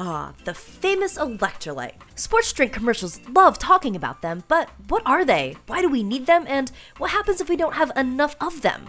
Ah, the famous electrolyte. Sports drink commercials love talking about them, but what are they? Why do we need them? And what happens if we don't have enough of them?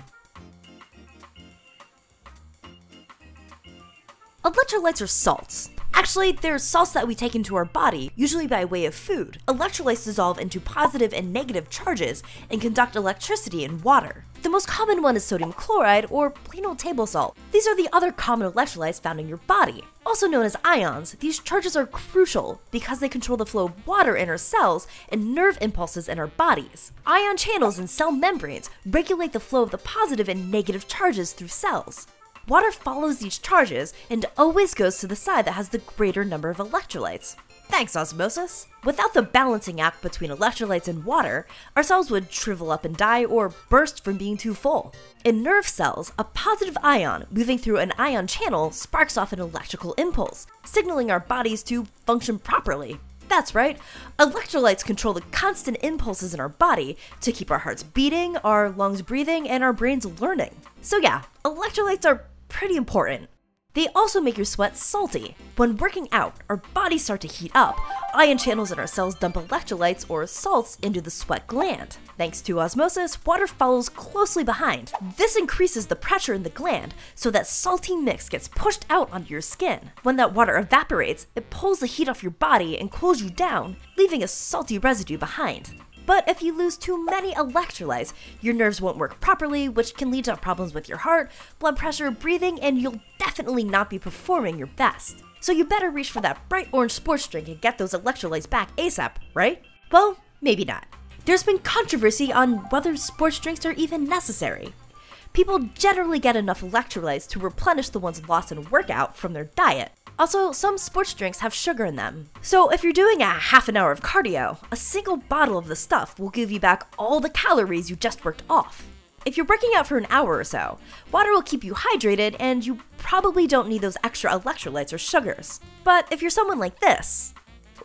Electrolytes are salts. Actually, they're salts that we take into our body, usually by way of food. Electrolytes dissolve into positive and negative charges and conduct electricity in water. The most common one is sodium chloride, or plain old table salt. These are the other common electrolytes found in your body. Also known as ions, these charges are crucial because they control the flow of water in our cells and nerve impulses in our bodies. Ion channels and cell membranes regulate the flow of the positive and negative charges through cells. Water follows these charges and always goes to the side that has the greater number of electrolytes. Thanks, osmosis! Without the balancing act between electrolytes and water, our cells would shrivel up and die or burst from being too full. In nerve cells, a positive ion moving through an ion channel sparks off an electrical impulse, signaling our bodies to function properly. That's right, electrolytes control the constant impulses in our body to keep our hearts beating, our lungs breathing, and our brains learning. So yeah, electrolytes are pretty important. They also make your sweat salty. When working out, our bodies start to heat up. Ion channels in our cells dump electrolytes or salts into the sweat gland. Thanks to osmosis, water follows closely behind. This increases the pressure in the gland so that salty mix gets pushed out onto your skin. When that water evaporates, it pulls the heat off your body and cools you down, leaving a salty residue behind. But if you lose too many electrolytes, your nerves won't work properly, which can lead to problems with your heart, blood pressure, breathing, and you'll definitely not be performing your best. So you better reach for that bright orange sports drink and get those electrolytes back ASAP, right? Well, maybe not. There's been controversy on whether sports drinks are even necessary. People generally get enough electrolytes to replenish the ones lost in a workout from their diet. Also, some sports drinks have sugar in them. So if you're doing a half an hour of cardio, a single bottle of the stuff will give you back all the calories you just worked off. If you're working out for an hour or so, water will keep you hydrated and you probably don't need those extra electrolytes or sugars. But if you're someone like this,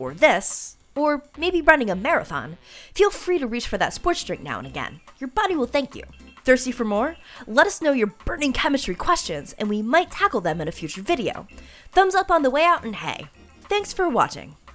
or maybe running a marathon, feel free to reach for that sports drink now and again. Your body will thank you. Thirsty for more? Let us know your burning chemistry questions and we might tackle them in a future video. Thumbs up on the way out and hey, thanks for watching.